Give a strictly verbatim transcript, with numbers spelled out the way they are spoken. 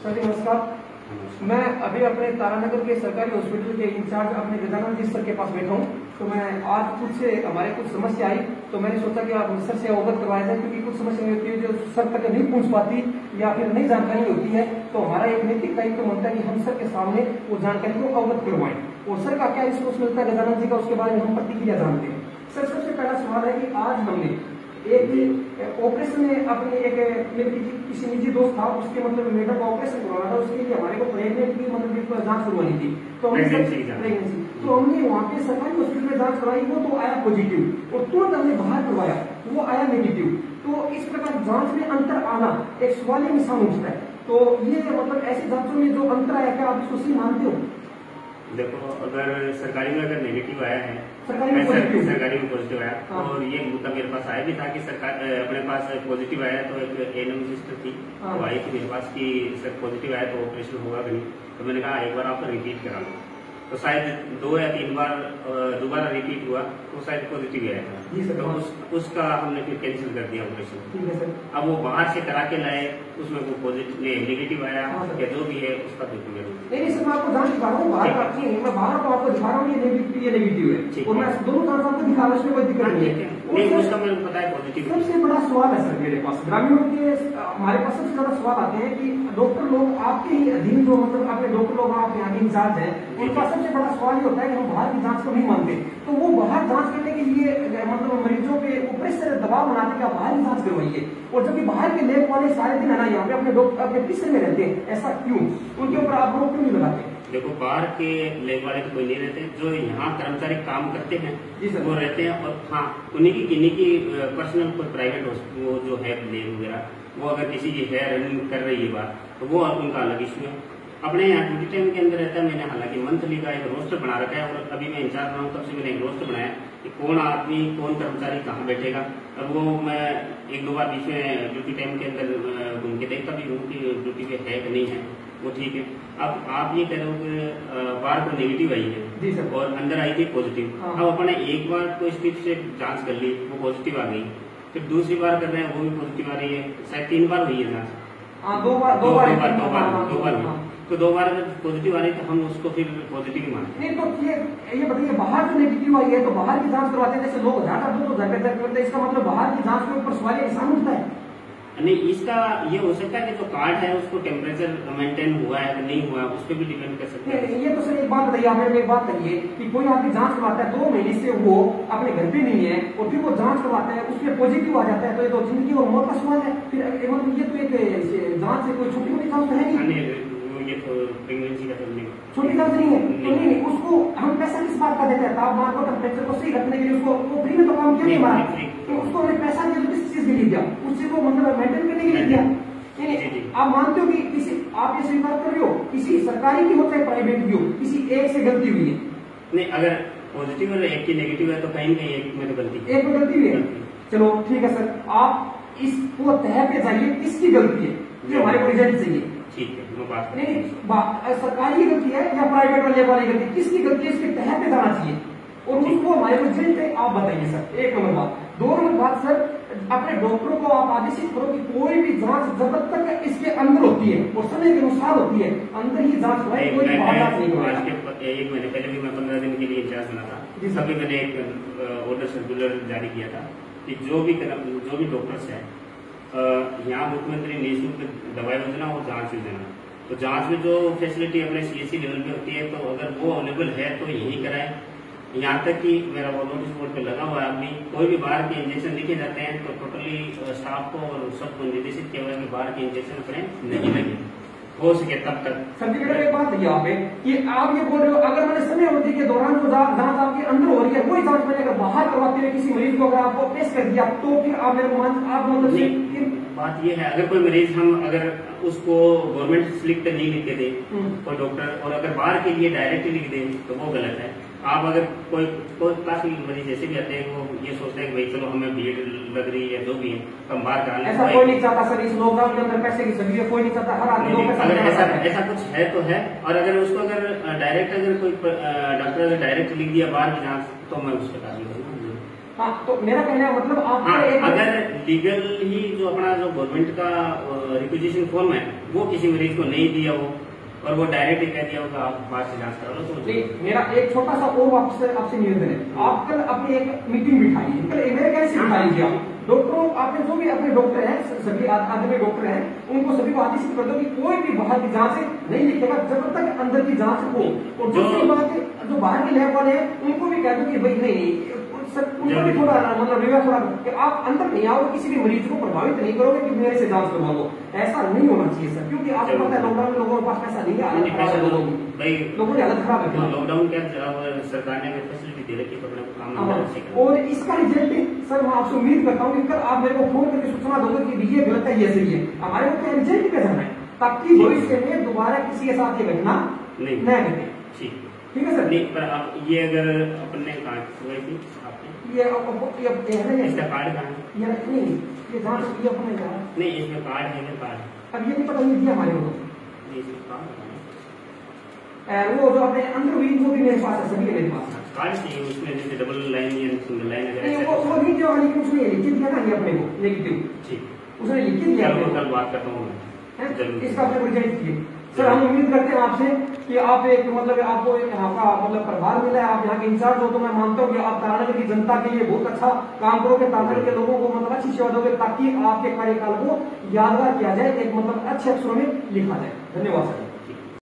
Sir नमस्कार। मैं अभी अपने तारानगर के सरकारी हॉस्पिटल के इंचार्ज अपने गजानंद जी सर के पास बैठा हूँ। तो मैं आज कुछ से हमारे कुछ समस्या आई तो मैंने सोचा कि आप सर से अवगत करवाया जाए, क्योंकि कुछ समस्या होती है जो सर तक नहीं पहुंच पाती या फिर नई जानकारी होती है। तो हमारा एक नैतिक दायित्व तो बनता है कि हम सर के सामने वो जानकारी को अवगत करवाएं और सर का क्या रिस्पॉन्स मिलता है गजानंद जी का, उसके बारे में हम प्रतिक्रिया जानते हैं। सर सबसे पहला सवाल है कि आज हमने एक ऑपरेशन में अपने एक किसी निजी दोस्त था, उसके मतलब मेडम का ऑपरेशन करवाना था, उसके लिए हमारे को प्रेगनेंट की मतलब जांच करवानी थी। तो हमने प्रेगनेंसी तो हमने वहाँ पे सरकारी हॉस्पिटल में जांच करवाई, वो तो आया पॉजिटिव और तुरंत हमने बाहर करवाया, वो आया नेगेटिव। तो इस प्रकार जांच में अंतर आना एक सवाल निशान उठता है। तो ये मतलब ऐसी जांचों में जो अंतर आया, क्या आप इसको सही मानते हो? देखो, अगर सरकारी में अगर नेगेटिव आया है, सरकारी में पॉजिटिव सरकारी में पॉजिटिव आया हाँ। और ये मुद्दा मेरे पास आया भी था कि सरकार अपने पास पॉजिटिव आया तो एक एएनएम सिस्टर थी हाँ। वो आई थी मेरे पास कि सर पॉजिटिव आया तो ऑपरेशन होगा कि नहीं। तो मैंने कहा एक बार आप रिपीट करा लो। तो शायद दो या तीन बार दोबारा रिपीट हुआ तो शायद पॉजिटिव आया था, तो उस, उसका हमने फिर कैंसिल कर दिया ऑपरेशन। अब वो बाहर से करा के लाए, उसमें वो पॉजिटिव नेगेटिव आया या जो भी है उसका बिल्कुल नहीं सर, मैं आपको जान दिखा रहा हूँ, बाहर नहीं है, मैं बाहर को आपको दिखा रहा हूँ, ये नेगेटिव ये नेगेटिव है और मैं दोनों जांच आपको दिखा रहा हूँ, इसमें कोई दिक्कत नहीं है। नहीं, उसका मेरे को पता है पॉजिटिव। सबसे बड़ा सवाल है सर मेरे पास, ग्रामीणों के हमारे पास सबसे ज्यादा सवाल आते हैं कि डॉक्टर लोग आपके ही अधीन जो मतलब आपके डॉक्टर लोग आपके यहाँ के इंचार्ज है, उनका सबसे बड़ा सवाल ये होता है कि हम बाहर की जांच को नहीं मानते। तो वो बाहर जांच करने के लिए मतलब मरीजों पे ऊपर से दबाव बनाते कि आप बाहर की जांच करवाइए, और जबकि बाहर के लैब वाले सारे दिन है ना यहाँ पे अपने अपने पीछे में रहते हैं, ऐसा क्यों? उनके ऊपर आप रोक क्यों नहीं लगाते? देखो, बाहर के लैब वाले तो कोई नहीं रहते, जो यहाँ कर्मचारी काम करते हैं वो रहते हैं। और हाँ, उन्हीं की किन्हीं की पर्सनल कोई प्राइवेट वो जो है लैब वगैरह, वो अगर किसी की है रनिंग कर रही है बात, तो वो उनका अलग इश्यू है। अपने यहाँ ड्यूटी टाइम के अंदर रहता है। मैंने हालांकि मंथली का एक रोस्टर बना रखा है और अभी मैं इंचार्ज रहा हूँ तब से मैंने एक रोस्टर बनाया कि कौन आदमी कौन कर्मचारी कहाँ बैठेगा। अब वो मैं एक दो बार बीच में ड्यूटी टाइम के अंदर घूम के देखता भी हूँ कि ड्यूटी पे है कि नहीं है, वो ठीक है। अब आप ये कह रहे हो कि बार को नेगेटिव आई है और अंदर आई थी पॉजिटिव। हाँ। अब अपने एक बार तो स्ट्रिप से जांच कर ली, वो पॉजिटिव आ गई, फिर दूसरी बार कर रहे हैं वो भी पॉजिटिव आ रही है, शायद तीन बार हुई है जांच। दो बार दो बार दो बार दो बार तो दो बार अगर पॉजिटिव आ रही तो हम उसको फिर पॉजिटिव ही मानते। नहीं तो ये ये बताइए, बाहर जो नेगेटिव आई है तो बाहर की जांच करवाते हैं, जैसे लोग ज्यादा दो तो ज्यादा करते हैं, इसका मतलब बाहर की जांच के ऊपर सवाल निशान उठता है? नहीं, इसका ये हो सकता है कि जो कार्ड है उसको टेम्परेचर मेंटेन हुआ है कि नहीं हुआ है, उस पर भी डिपेंड कर सकते हैं। ये तो सर एक बात बताइए, आपने एक बात कही है कि कोई आदमी जांच करवाता है, दो महीने से वो अपने घर पे नहीं है और फिर वो जांच करवाता है, उसमें पॉजिटिव आ जाता है, तो ये तो जिंदगी और मौत का सवाल है। फिर मतलब ये तो एक जांच से कोई छोटी मोटी जांच तो है नहीं, ये तो प्रेगनेंसी का तो नहीं, छोटी जांच नहीं है। तो नहीं, उसको हम पैसा किस बात का देते हैं? तापमान को टेम्परेचर को सही रखने के लिए उसको वो फ्री में तो काम किया नहीं हमारा, तो उसको हमें पैसा दिया तो किस चीज के लिए दिया? उस चीज को मतलब मेंटेन करने के लिए दिया। नहीं, आप मानते हो कि किसी, आप ये स्वीकार कर रहे हो किसी सरकारी की हो चाहे प्राइवेट की हो, किसी एक से गलती हुई है? नहीं, अगर पॉजिटिव और एक की नेगेटिव है तो कहीं कहीं एक में तो गलती एक में गलती हुई है। चलो ठीक है सर, आप इसको तह पे जाइए, किसकी गलती है जो हमारे को रिजल्ट चाहिए? ठीक है, मैं बात नहीं, सरकारी गलती है या प्राइवेट वाले वाली गलती, किसकी गलती है इसके तह पे जाना चाहिए और उसको हमारे रिजल्ट है आप बताइए सर। एक नंबर बात। दो नंबर बात सर, अपने डॉक्टरों को आप आदेशित करो कि कोई भी जांच जब तक इसके अंदर होती है और समय के अनुसार होती है, अंदर ही जांच कराए, कोई बाहर जांच नहीं कराए। एक महीने पहले भी मैं पंद्रह दिन के लिए इंचार्ज बना था, तभी मैंने एक ऑर्डर सर्कुलर जारी किया था कि जो भी जो भी डॉक्टर्स है यहाँ मुख्यमंत्री निःशुल्क दवा योजना और जांच योजना, तो जांच में जो फैसिलिटी अपने सीएससी लेवल पे होती है तो अगर वो अवेलेबल है तो यही कराएं। यहाँ तक कि मेरा वो नोटिस बोर्ड पे लगा हुआ है, अभी कोई भी बाहर के इंजेक्शन लिखे जाते हैं तो टोटली स्टाफ को और सबको निर्देशित किया हुआ है कि बाहर के इंजेक्शन अपने नहीं लगे, हो सके तब तक। सर्टिफिकेट एक बात बताइए आप कि आप ये बोल रहे हो अगर मैंने समय अवधि के दौरान जो जांच आपके अंदर हो रही है वही जांच मैंने अगर बाहर करवाते हुए किसी मरीज को अगर आपको पेश कर दिया तो फिर आप मेरे को आप मतलब बात ये है, अगर कोई मरीज हम अगर उसको गवर्नमेंट स्लिप पे नहीं लिख के दे कोई डॉक्टर और अगर बाहर के लिए डायरेक्ट लिख दे तो वो गलत है। आप अगर कोई कोई काफी मरीज जैसे भी आते हैं वो ये सोचते हैं कि भाई चलो हमें भीड़ लग रही है जो भी है तो हम बाहर करा लें। ऐसा कोई नहीं चाहता सर, इस लॉकडाउन के अंदर पैसे की सभी कोई नहीं चाहता, हर आदमी अगर ऐसा ऐसा कुछ है तो है। और अगर उसको अगर डायरेक्ट अगर कोई डॉक्टर अगर डायरेक्ट लिख दिया बाहर की जांच तो मैं उस पर कार्रवाई करूँगा। हाँ, तो मेरा कहना है मतलब आप हाँ, एक अगर लीगल ही जो अपना जो गवर्नमेंट का रिक्वेजिशन फॉर्म है वो किसी मरीज को नहीं दिया हो और वो डायरेक्ट ही कह दिया होगा आप बाहर से जांच करा लो तो नहीं, मेरा एक छोटा सा और आपसे आपसे निवेदन है, आप कल अपनी एक मीटिंग बिठाइए, कल मेरे कैसे बिठाइए आप डॉक्टरों, आपने जो भी अपने डॉक्टर हैं, सभी आदमी डॉक्टर हैं, उनको सभी को आदेशित कर दो कि कोई भी बाहर की जांच नहीं लिखेगा जब तक अंदर की जांच हो। और दूसरी बात जो बाहर के लैब वाले हैं उनको भी कह दो कि भाई नहीं नहीं सर उनको भी थोड़ा मतलब रिव्यू थोड़ा कि आप अंदर नहीं आओगे, किसी भी मरीज को प्रभावित नहीं करोगे कि मेरे से जांच करवा लो, ऐसा नहीं होना चाहिए सर, क्योंकि आपको पता है लॉकडाउन में लोगों के पास पैसा नहीं है, लोगों की हालत खराब है। लॉकडाउन क्या सरकार ने फैसिलिटी दे रखी है काम, और इसका रिजल्ट सर मैं आपसे उम्मीद करता हूँ कि कल आप मेरे को फोन करके सूचना दोगे कि ये गलत है ये सही है, हमारे को क्या रिजल्ट पे जाना है ताकि भविष्य में दोबारा किसी के साथ ये घटना नहीं घटे। ठीक ठीक है सर। नहीं पर आप ये अगर अपने कहा थी आपने ये ये इसका कार्ड कहाँ है? ये नहीं ये जहाँ ये अपने कहा नहीं इसमें कार्ड है कार्ड अब ये नहीं पता ये दिया हमारे को वो जो अपने अंदर हुई वो भी मेरे पास है, सभी मेरे पास कार्ड चाहिए उसमें जैसे डबल लाइन या सिंगल लाइन अगर वो वो नहीं दिया लेकिन उसने लिख दिया ना ये अपने को नेगेटिव, ठीक उसने लिख दिया। कल बात करता हूँ मैं इसका अपने रिजल्ट किए सर। हम उम्मीद करते हैं आपसे कि आप एक मतलब आपको एक यहाँ का मतलब प्रभार मिला है, आप यहाँ के इंचार्ज हो, तो मैं मानता हूँ कि आप तारानगर की जनता के लिए बहुत अच्छा काम करोगे, तारानगर के लोगों को मतलब अच्छी सेवा दोगे ताकि आपके कार्यकाल को यादगार किया जाए, एक मतलब अच्छे अक्षरों में लिखा जाए। धन्यवाद सर।